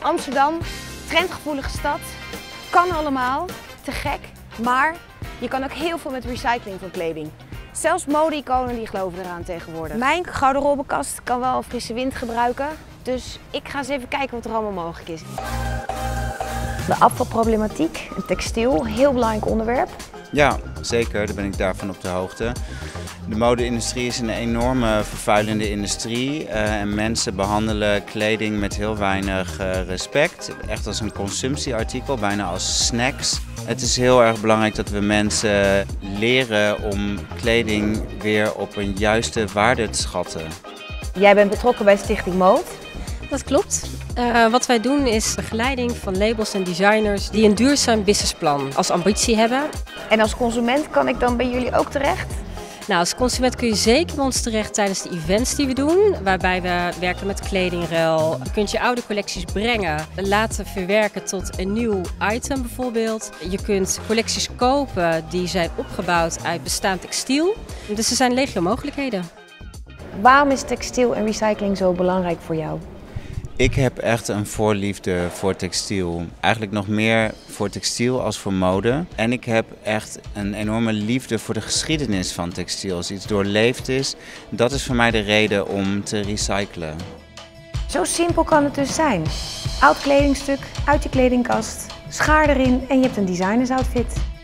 Amsterdam, trendgevoelige stad, kan allemaal, te gek, maar je kan ook heel veel met recycling van kleding. Zelfs mode-iconen die geloven eraan tegenwoordig. Mijn garderobekast kan wel een frisse wind gebruiken, dus ik ga eens even kijken wat er allemaal mogelijk is. De afvalproblematiek, en textiel, heel belangrijk onderwerp. Ja, zeker. Daar ben ik daarvan op de hoogte. De mode-industrie is een enorme vervuilende industrie en mensen behandelen kleding met heel weinig respect. Echt als een consumptieartikel, bijna als snacks. Het is heel erg belangrijk dat we mensen leren om kleding weer op een juiste waarde te schatten. Jij bent betrokken bij Stichting Mode. Dat klopt. Wat wij doen is begeleiding van labels en designers die een duurzaam businessplan als ambitie hebben. En als consument kan ik dan bij jullie ook terecht? Nou, als consument kun je zeker bij ons terecht tijdens de events die we doen, waarbij we werken met kledingruil. Je kunt je oude collecties brengen, laten verwerken tot een nieuw item bijvoorbeeld. Je kunt collecties kopen die zijn opgebouwd uit bestaand textiel. Dus er zijn legio mogelijkheden. Waarom is textiel en recycling zo belangrijk voor jou? Ik heb echt een voorliefde voor textiel. Eigenlijk nog meer voor textiel als voor mode. En ik heb echt een enorme liefde voor de geschiedenis van textiel. Als iets doorleefd is, dat is voor mij de reden om te recyclen. Zo simpel kan het dus zijn. Oud kledingstuk uit je kledingkast, schaar erin en je hebt een designersoutfit.